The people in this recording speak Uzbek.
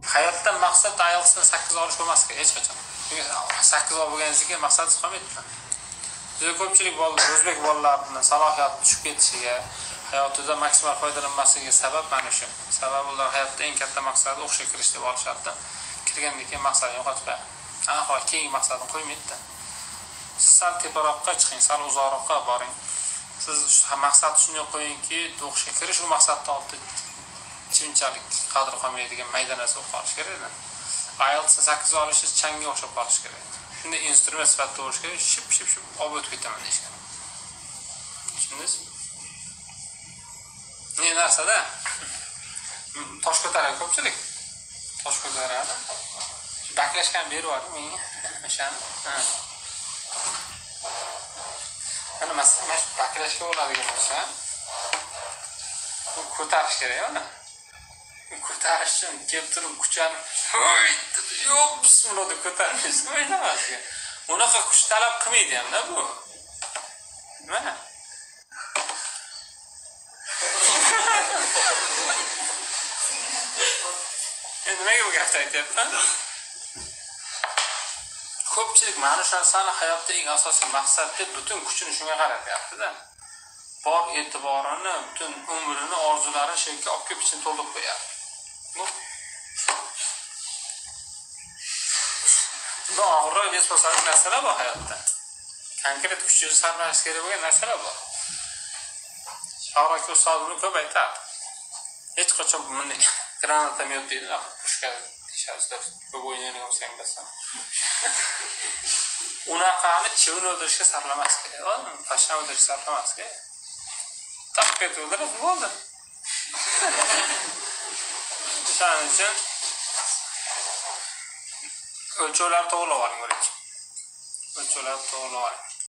Hayotdan maqsad IELTSdan 8 olish bo'lmas kerak hech qachon. Chunki 8 olganingizdan keyin maqsadingiz qolmaydi. Juda ko'pchilik o'zbek bolalarining salohiyati tushib ketishiga, hayotida maksimal foydalanmasligiga sabab mana shu. Sababi ular hayotda eng katta maqsadi o'qishga kirish deb olishadi. Kirgandan keyin maqsadni yo'qotib, keyingi maqsadni qo'ymaydi. Siz sal teparoqqa chiqing, sal uzoqroqqa boring. Siz maqsadni shunday qo'yingki, o'qishga kirish u maqsadni oldi shunchalik qadr qolmaydigan mayda narsa o'qib olish kerak. IELTS 8 olish changga o'xshab qolish kerak. Shunda instrument sifatida bo'lish kerak, ship olib o'tib ketaman deyishgan. Tushundingiz? Ne narsada? Tosh ko'taradi ko'pchilik. Tosh ko'taradi. Baklashgan berib yubordi menga. O'shani. Mana masalan, baklashga bo'ladigan bo'lsa, ko'tarish kerak, mana. Ko'tarish uchun kelib turib kuchani yo'q bismillah deb ko'tarmaysiz. O'ynamasga. Unaqa kuch talab qilmaydi ham-da bu. Mana. Endi nimaga bu gapni aytyapman? Ko'pchilik mana shu narsani hayotda eng asosiy maqsad deb butun kuchini shunga qaratyapti-da. Bor e'tiborini, butun umrini, orzularini shu yerga olib kelib ichini to'ldirib qo'yapti. Bu og'ir responsibil narsalar bor hayotda. Konkret kuchingizni sarflash kerak bo'lgan narsalar bor. Shohrak ustoz buni ko'p aytadi. Hech qachon bunday granatamet deydi, pushka deyishadi. Ko'p o'ynaydigan bo'lsang bilasan. Unaqani chivin o'ldirishga sarflamas kerak. Pashsha o'ldirishga sarflamas kerak. Taqqa o'ldirib bo'ldi. O'shaning uchun o'lchovlarni to'g'rilab oling, o'lchovlarni to'g'rilab oling.